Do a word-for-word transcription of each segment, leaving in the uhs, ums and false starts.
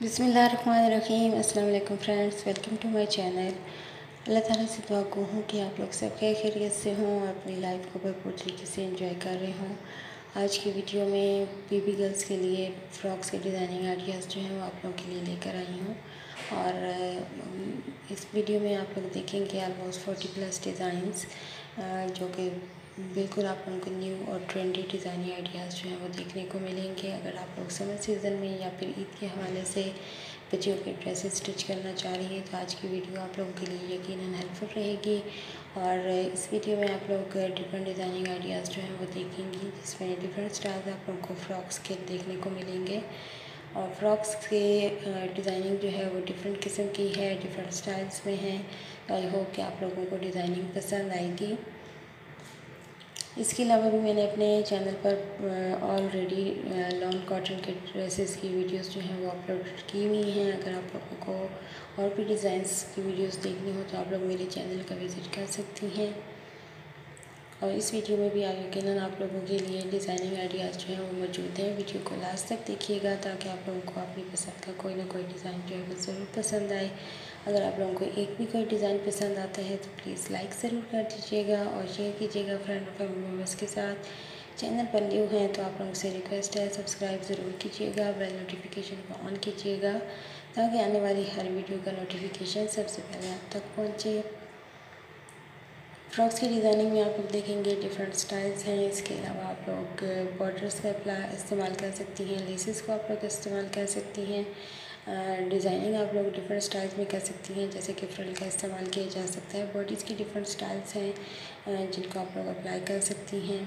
बिस्मिल्लाहिर्रहमानिर्रहीम। अस्सलाम वालेकुम friends, welcome to my channel. Allah ताला से दुआ को हूँ कि आप लोग सब खैर खैरियत से हों, अपनी लाइफ को भरपूर तरीके से एंजॉय कर रहे हों। आज की वीडियो में बेबी गर्ल्स के लिए फ़्रॉक्स के डिज़ाइनिंग आइडियाज़ जो हैं वो आप लोगों के लिए लेकर आई हूँ। और इस वीडियो में आप लोग देखेंगे ऑलमोस्ट फोर्टी प्लस डिज़ाइंस जो कि बिल्कुल आप लोगों को न्यू और ट्रेंडी डिज़ाइनिंग आइडियाज़ जो हैं वो देखने को मिलेंगे। अगर आप लोग समर सीज़न में या फिर ईद के हवाले से बच्चियों के ड्रेसेस स्टिच करना चाह रही हैं तो आज की वीडियो आप लोगों के लिए यकीनन हेल्पफुल रहेगी। और इस वीडियो में आप लोग डिफरेंट डिज़ाइनिंग आइडियाज़ जो हैं वो देखेंगी, जिसमें डिफरेंट स्टाइल्स आप लोगों को फ़्रॉक्स के देखने को मिलेंगे। और फ्रॉक्स के डिज़ाइनिंग जो है वो डिफरेंट किस्म की है, डिफरेंट स्टाइल्स में है। आई होप कि आप लोगों को डिज़ाइनिंग पसंद आएगी। इसके अलावा भी मैंने अपने चैनल पर ऑलरेडी लॉन कॉटन के ड्रेसेस की वीडियोस जो हैं वो अपलोड की हुई हैं। अगर आप लोगों को और भी डिज़ाइंस की वीडियोस देखनी हो तो आप लोग मेरे चैनल का विज़िट कर सकती हैं। और इस वीडियो में भी यकीनन आप लोगों के लिए डिज़ाइनिंग आइडियाज़ जो हैं वो मौजूद हैं। वीडियो को लास्ट तक देखिएगा ताकि आप लोगों को अपनी पसंद का कोई ना कोई डिज़ाइन जो है वो ज़रूर पसंद आए। अगर आप लोगों को एक भी कोई डिज़ाइन पसंद आता है तो प्लीज़ लाइक ज़रूर कर दीजिएगा और शेयर कीजिएगा फ्रेंड और फैमिली मेम्बर्स के साथ। चैनल पर न्यू हैं तो आप लोगों से रिक्वेस्ट है सब्सक्राइब ज़रूर कीजिएगा, बेल नोटिफिकेशन को ऑन कीजिएगा ताकि आने वाली हर वीडियो का नोटिफिकेशन सबसे पहले आप तक पहुँचे। फ्रॉक्स की डिज़ाइनिंग में आप लोग देखेंगे डिफरेंट स्टाइल्स हैं। इसके अलावा आप लोग बॉर्डर्स का इस्तेमाल कर सकती हैं, लेसेस को आप लोग इस्तेमाल कर सकती हैं। डिज़ाइनिंग आप लोग डिफरेंट स्टाइल्स में कर सकती हैं, जैसे कि फ्रिल का इस्तेमाल किया जा सकता है। बॉडीज़ की डिफरेंट स्टाइल्स हैं जिनको आप लोग अप्लाई कर सकती हैं।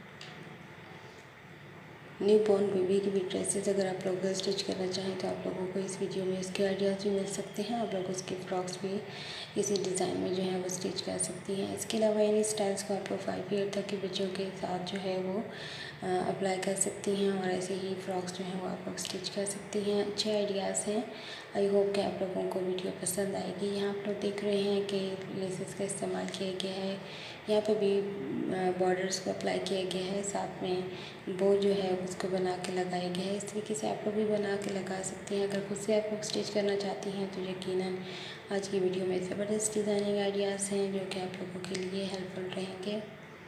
न्यू बॉर्न बेबी की भी ड्रेसेस अगर आप लोग स्टिच करना चाहें तो आप लोगों को इस वीडियो में इसके आइडियाज़ भी मिल सकते हैं। आप लोग उसके फ्रॉक्स भी इसी डिज़ाइन में जो है वो स्टिच कर सकती हैं। इसके अलावा इन स्टाइल्स को आप लोग फाइव ईयर तक के बच्चों के साथ जो है वो अप्लाई कर सकती हैं और ऐसे ही फ़्रॉक्स जो हैं वो आप लोग स्टिच कर सकती हैं। अच्छे आइडियाज़ हैं। आई होप कि आप लोगों को वीडियो पसंद आएगी। यहाँ आप लोग देख रहे हैं कि लेसेस का इस्तेमाल किया गया है, यहाँ पे भी बॉर्डर्स को अप्लाई किया गया है, साथ में बो जो है उसको बना के लगाया गया है। इस तरीके से आप लोग भी बना के लगा सकती हैं। अगर खुद से आप लोग स्टिच करना चाहती हैं तो यकीनन आज की वीडियो में ज़बरदस्त डिज़ाइनिंग आइडियाज़ हैं जो कि आप लोगों के लिए हेल्पफुल रहेंगे।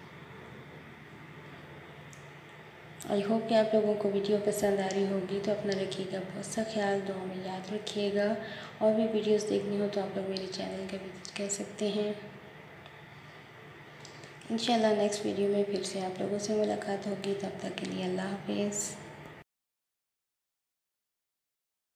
आई होप कि आप लोगों को वीडियो पसंद आ रही होगी। तो अपना रखिएगा बहुत सा ख्याल, दुआ में याद रखिएगा। और भी वीडियोस देखनी हो तो आप लोग मेरे चैनल का विजिट कर सकते हैं। इंशाल्लाह नेक्स्ट वीडियो में फिर से आप लोगों से मुलाकात होगी। तब तक के लिए अल्लाह हाफिज़।